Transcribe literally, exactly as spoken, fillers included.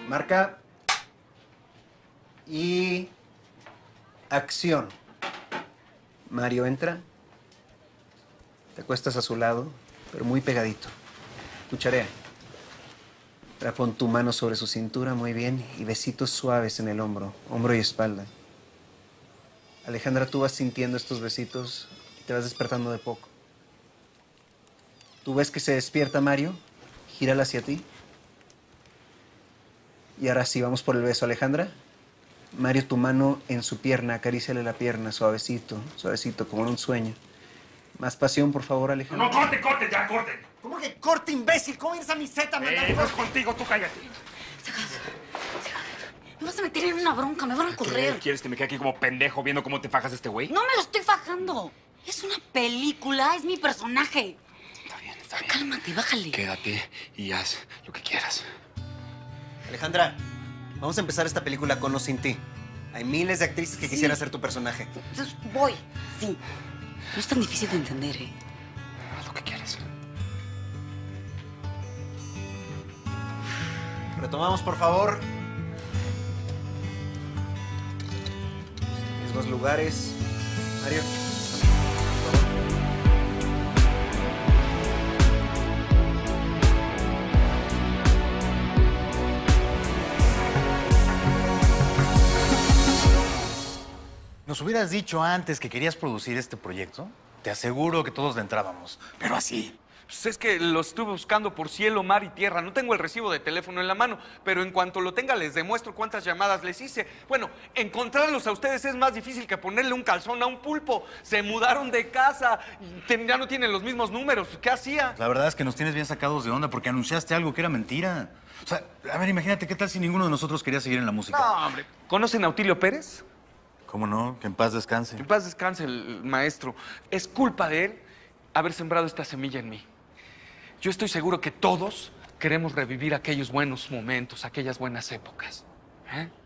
Marca. Y... acción. Mario entra. Te acuestas a su lado, pero muy pegadito. Cucharea. Ahora pon tu mano sobre su cintura, muy bien, y besitos suaves en el hombro, hombro y espalda. Alejandra, tú vas sintiendo estos besitos y te vas despertando de poco. Tú ves que se despierta Mario, gírala hacia ti. Y ahora sí, vamos por el beso, Alejandra. Mario, tu mano en su pierna, acaríciale la pierna, suavecito, suavecito, como en un sueño. Más pasión, por favor, Alejandra. No, corte, corte, ya, corte. ¿Cómo que corte, imbécil? ¿Cómo vienes a mi seta, Eh, no es contigo, tú cállate. Me vas a meter en una bronca, me van a correr. ¿Qué? ¿Quieres que me quede aquí como pendejo viendo cómo te fajas este güey? No me lo estoy fajando. Es una película, es mi personaje. Está bien, está bien. Cálmate, bájale. Quédate y haz lo que quieras. Alejandra, vamos a empezar esta película con o sin ti. Hay miles de actrices que Sí. quisieran ser tu personaje. Entonces voy, sí. No es tan difícil de entender, ¿eh? Haz lo que quieras. Retomamos, por favor. Mismos lugares. Mario. Nos hubieras dicho antes que querías producir este proyecto, te aseguro que todos le entrábamos. Pero así. Pues es que lo estuve buscando por cielo, mar y tierra. No tengo el recibo de teléfono en la mano, pero en cuanto lo tenga les demuestro cuántas llamadas les hice. Bueno, encontrarlos a ustedes es más difícil que ponerle un calzón a un pulpo. Se mudaron de casa, y ya no tienen los mismos números. ¿Qué hacía? La verdad es que nos tienes bien sacados de onda porque anunciaste algo que era mentira. O sea, a ver, imagínate qué tal si ninguno de nosotros quería seguir en la música. No, hombre. ¿Conocen a Autilio Pérez? ¿Cómo no? Que en paz descanse. En paz descanse el maestro. Es culpa de él haber sembrado esta semilla en mí. Yo estoy seguro que todos queremos revivir aquellos buenos momentos, aquellas buenas épocas. ¿Eh?